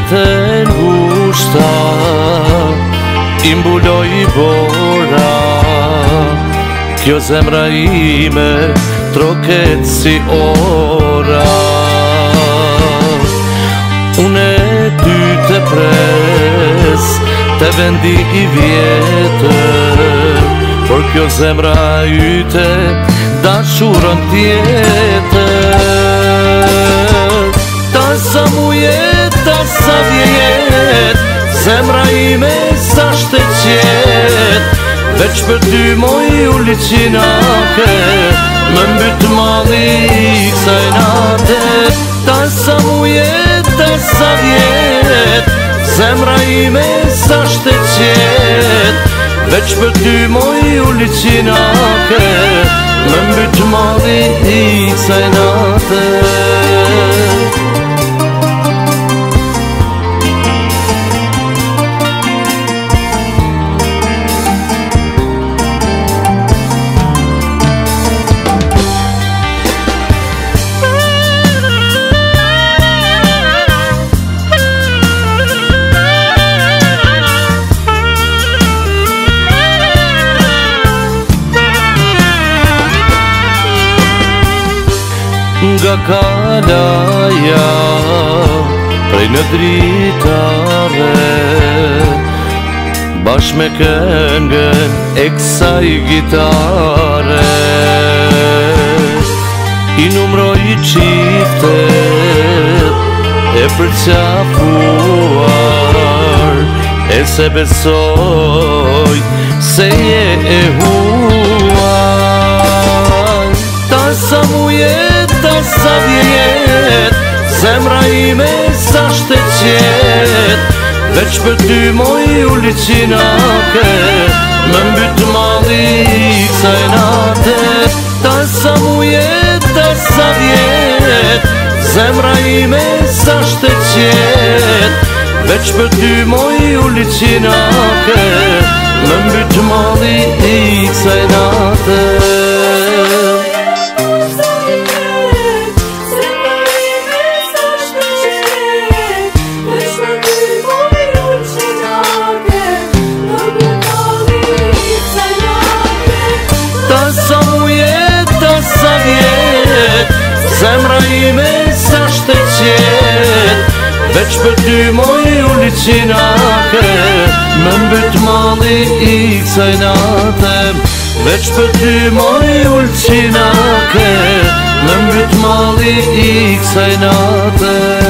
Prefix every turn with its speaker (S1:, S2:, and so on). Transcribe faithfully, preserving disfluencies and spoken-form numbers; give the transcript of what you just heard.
S1: jetën hushta I mbuloj bora Kjo zemra ime troket si ora Une ty të pres Të vendi I vjetër Por kjo zemra yte Dashuron tjetër Ta sa mujet, ta sa vjejet Zemra ime sa shtet Veç për ty moj uliqinake Më mbyt mali kësaj nate Ta sa mujet, ta sa vjet Zemra ime sa shtet Veç për ty moj uliqinake Më mbyt mali kësaj nate Nga kalaja Prej në dritare Bash me këngën e kësaj gitare I numroj qiftet E përqafuar E se besoj Se je e huaj Ta sa mujet Ta sa vjet Zemra ime sa shtet Veç për ty moj uliqinake Më mbyt mali kësaj nate Ta sa mujet, ta sa vjet Zemra ime sa shtet Veç për ty moj uliqinake Më mbyt mali kësaj nate Zemra ime sa shtet Veç për ty moj uliqinake Më mbyt mali I kësaj nate Veç për ty moj uliqinake Më mbyt mali I kësaj nate